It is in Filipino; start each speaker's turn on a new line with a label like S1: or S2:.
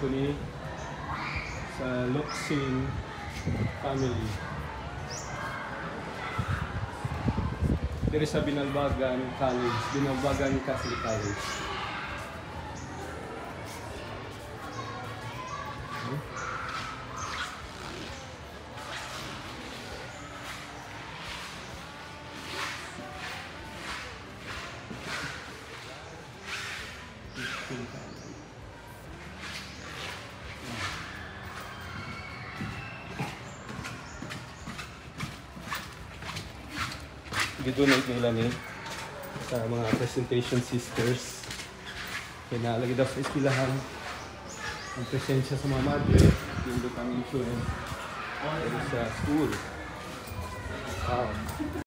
S1: ko ni sa Locsin family. Diri sa Binalbagan College, Binalbagan Catholic College. Gidonate nila ni sa mga presentation sisters. Pinalagay daw sa eskwelahan ang presensya sa mga madre, yung lutang influence sa school.